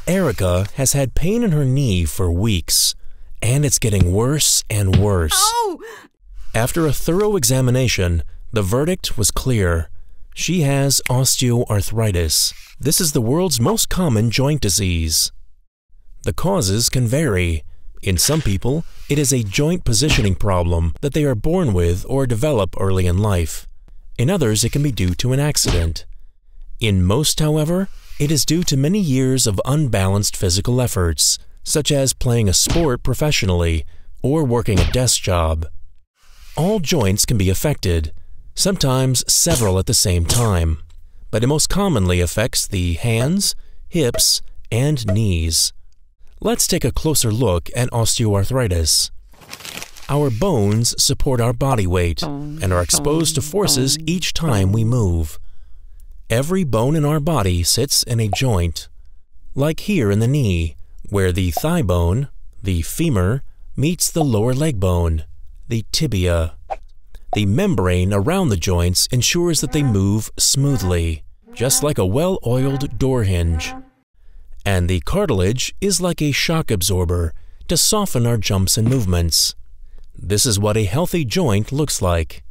Erica has had pain in her knee for weeks, and it's getting worse and worse. Oh! After a thorough examination, the verdict was clear. She has osteoarthritis. This is the world's most common joint disease. The causes can vary. In some people, it is a joint positioning problem that they are born with or develop early in life. In others, it can be due to an accident. In most, however, it is due to many years of unbalanced physical efforts, such as playing a sport professionally or working a desk job. All joints can be affected, sometimes several at the same time, but it most commonly affects the hands, hips, and knees. Let's take a closer look at osteoarthritis. Our bones support our body weight and are exposed to forces each time we move. Every bone in our body sits in a joint, like here in the knee, where the thigh bone, the femur, meets the lower leg bone, the tibia. The membrane around the joints ensures that they move smoothly, just like a well-oiled door hinge. And the cartilage is like a shock absorber to soften our jumps and movements. This is what a healthy joint looks like.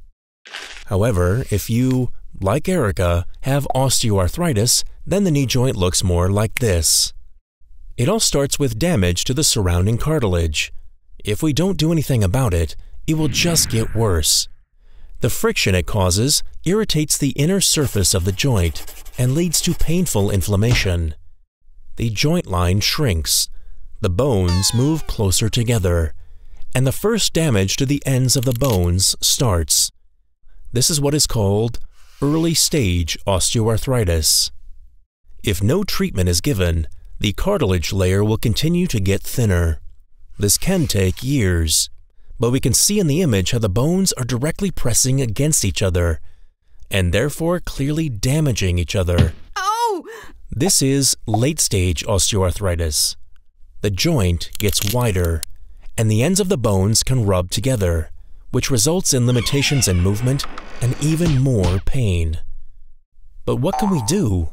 However, if you, like Erica, have osteoarthritis, then the knee joint looks more like this. It all starts with damage to the surrounding cartilage. If we don't do anything about it, it will just get worse. The friction it causes irritates the inner surface of the joint and leads to painful inflammation. The joint line shrinks, the bones move closer together, and the first damage to the ends of the bones starts. This is what is called early-stage osteoarthritis. If no treatment is given, the cartilage layer will continue to get thinner. This can take years, but we can see in the image how the bones are directly pressing against each other, and therefore clearly damaging each other. Oh! This is late-stage osteoarthritis. The joint gets wider, and the ends of the bones can rub together, which results in limitations in movement and even more pain. But what can we do?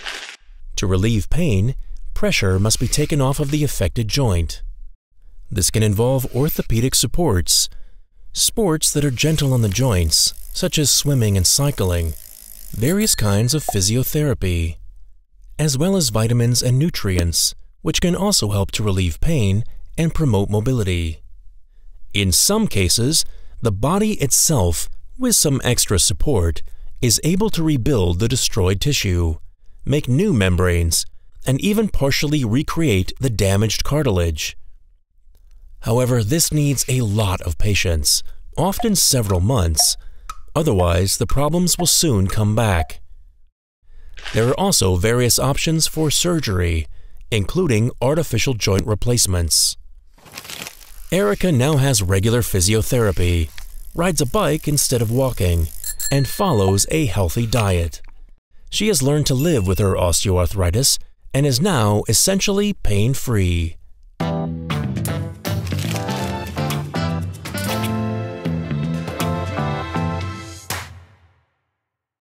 To relieve pain, pressure must be taken off of the affected joint. This can involve orthopedic supports, sports that are gentle on the joints, such as swimming and cycling, various kinds of physiotherapy, as well as vitamins and nutrients, which can also help to relieve pain and promote mobility. In some cases, the body itself, with some extra support, is able to rebuild the destroyed tissue, make new membranes, and even partially recreate the damaged cartilage. However, this needs a lot of patience, often several months. Otherwise, the problems will soon come back. There are also various options for surgery, including artificial joint replacements. Erica now has regular physiotherapy, rides a bike instead of walking, and follows a healthy diet. She has learned to live with her osteoarthritis and is now essentially pain-free.